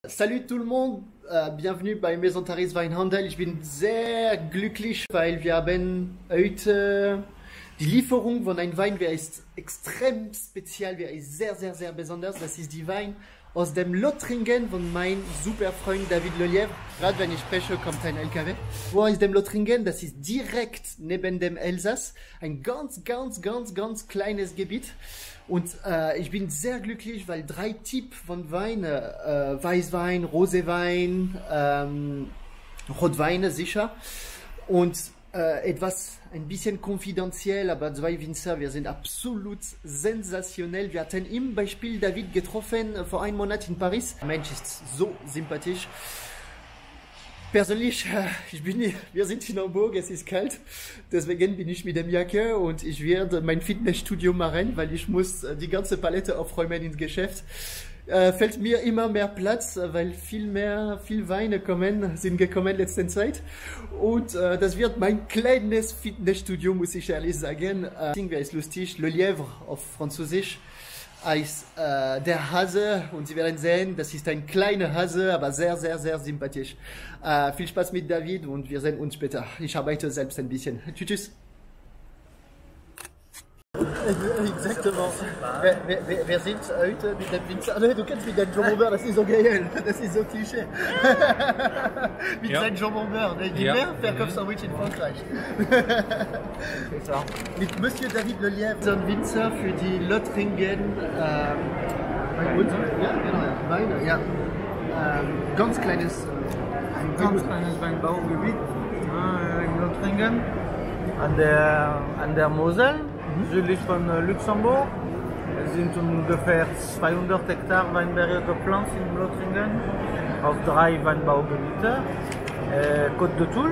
Salut tout le monde, bienvenue bei Maison Therese Weinhandel. Ich bin sehr glücklich, weil wir haben heute die Lieferung von einem Wein, der ist extrem speziell, der ist sehr besonders. Das ist die Wein aus dem Lothringen von meinem super Freund David Lelièvre. Gerade wenn ich spreche, kommt ein LKW. Wo ist dem Lothringen? Das ist direkt neben dem Elsass. Ein ganz kleines Gebiet. Und ich bin sehr glücklich, weil 3 Typen von Wein, Weißwein, Roséwein, Rotweine sicher und etwas ein bisschen konfidenziell, aber 2 Winzer, wir sind absolut sensationell. Wir hatten im Beispiel David getroffen vor einem Monat in Paris. Der Mensch ist so sympathisch. Persönlich, wir sind in Hamburg, es ist kalt, deswegen bin ich mit dem Jacke und ich werde mein Fitnessstudio machen, weil ich muss die ganze Palette aufräumen ins Geschäft. Fällt mir immer mehr Platz, weil viel Weine sind gekommen in letzter Zeit und das wird mein kleines Fitnessstudio, muss ich ehrlich sagen. Wer ist lustig? Le Lièvre auf Französisch heißt der Hase und Sie werden sehen, das ist ein kleiner Hase, aber sehr sympathisch. Viel Spaß mit David und wir sehen uns später. Ich arbeite selbst ein bisschen. Tschüss. Exactement. Wer sind heute mit dem Winzer? Ah, du kennst mit dem Jambon Beurre, das ist so geil, das ist so Klischee. Mit seinem Jambon Beurre, die Mehrverkaufssandwich in Frankreich. Mit Monsieur David Lelièvre, ein Winzer für die Lothringen Weine. Ja. Ganz kleines Weinbaugebiet in Lothringen an der Mosel. Südlich von Luxemburg. Es sind ungefähr 200 Hektar Weinberge gepflanzt in Lothringen auf 3 Weinbaugebiete. Côte de Toul,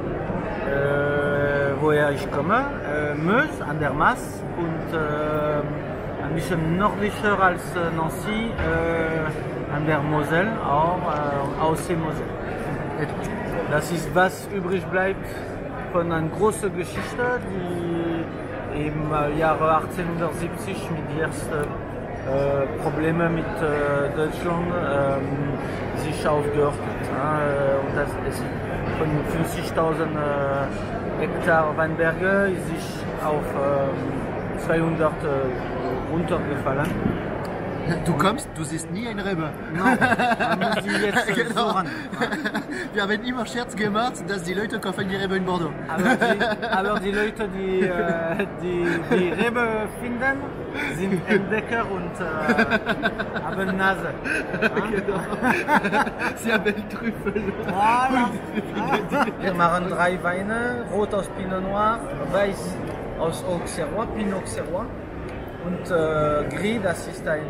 woher ich komme, Meuse an der Maas und ein bisschen nördlicher als Nancy an der Mosel, auch AOC Mosel. Das ist, was übrig bleibt von einer großen Geschichte, die im Jahre 1870 mit den ersten Problemen mit Deutschland sich aufgehört hat. Und das ist von 50.000 Hektar Weinberge ist sich auf 200 runtergefallen. Du siehst nie eine Rebe. Nein, man muss die jetzt genau. suchen. Wir haben immer Scherz gemacht, dass die Leute kaufen die Rebe in Bordeaux. Aber die Leute, die Rebe finden, sind Entdecker und haben Nase. Genau. Sie haben Trüffel. Voilà. Wir machen 3 Weine, Rot aus Pinot Noir, Weiß aus Auxerrois, Pinot Auxerrois. Und Gris, das ist ein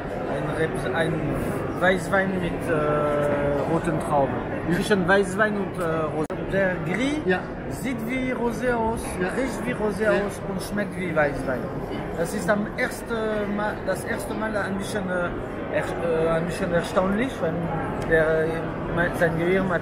Weißwein mit roten Trauben. Zwischen Weißwein und Rosé. Der Gris sieht wie Rosé aus, riecht wie Rosé aus und schmeckt wie Weißwein. Das ist das erste Mal ein bisschen erstaunlich, weil sein Gehirn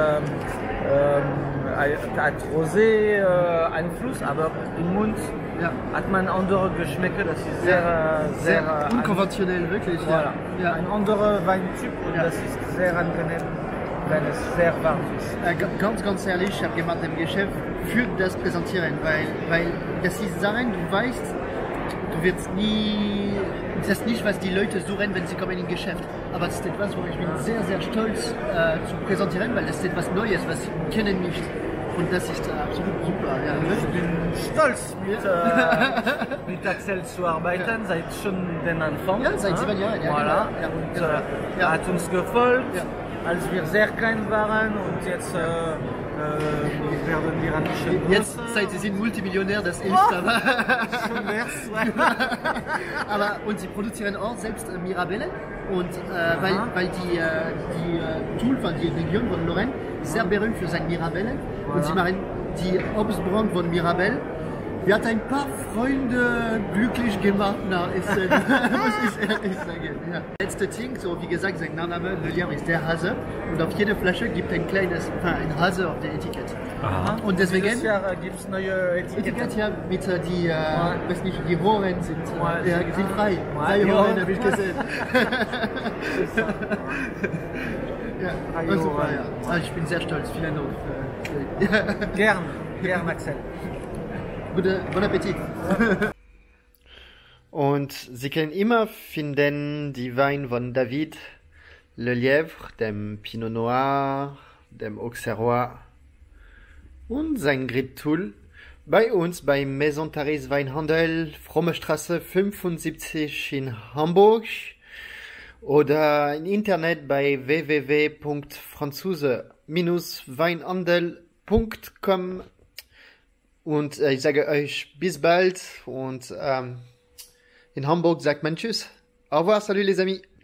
hat Rosé Einfluss, aber im Mund hat man andere Geschmäcker, das ist sehr unkonventionell, wirklich. Voilà. Ja. Ein anderer Weintyp und das ist sehr angenehm, wenn es sehr warm ist. Ganz ehrlich, ich habe gemacht im Geschäft für das Präsentieren, weil das ist Sachen, du weißt, du wirst nie, das ist nicht, was die Leute suchen, wenn sie kommen in Geschäft. Aber das ist etwas, wo ich bin sehr stolz zu präsentieren, weil das ist etwas Neues, was sie kennen nicht. Und das ist absolut super. Ja. Ich bin stolz, mit Axel zu arbeiten, seit schon den Anfang. Ja, seit 7 Jahren. Ja, voilà. Genau. Und er hat uns gefolgt, als wir sehr klein waren und jetzt werden wir ein bisschen größer. Jetzt, seit Sie sind Multimillionär, das hilft aber. Schon wär's. Und Sie produzieren auch selbst Mirabelle. Und weil die Toul, die Region von Lorraine, sehr berühmt für seine Mirabelle. Und sie machen die Obstbrand von Mirabelle Wir hatten ein paar Freunde glücklich gemacht nach Essen, muss ich ehrlich sagen. Ja. Letzte Ding, so wie gesagt, sein Nachname Le Lièvre ist der Hase und auf jeder Flasche gibt ein ein Hase auf der Etikett. Aha. Und deswegen Dieses Jahr gibt es neue Etiketten. Ja, mit die, weiß nicht, die Rohren sind, sind frei. Ouais, Die Rohren habe ich gesehen. Ja, Also, super, ja. Also ich bin sehr stolz. Vielen Dank. Gern, Axel. Bon Appetit. Und Sie können immer finden die Wein von David Le Lièvre, dem Pinot Noir, dem Auxerrois und sein Grit Toul bei uns beim Maison Therese Weinhandel, Fromme Straße 75 in Hamburg oder im Internet bei www.franzose-weinhandel.com. Und ich sage euch bis bald und in Hamburg sagt man Tschüss. Au revoir, salut les amis.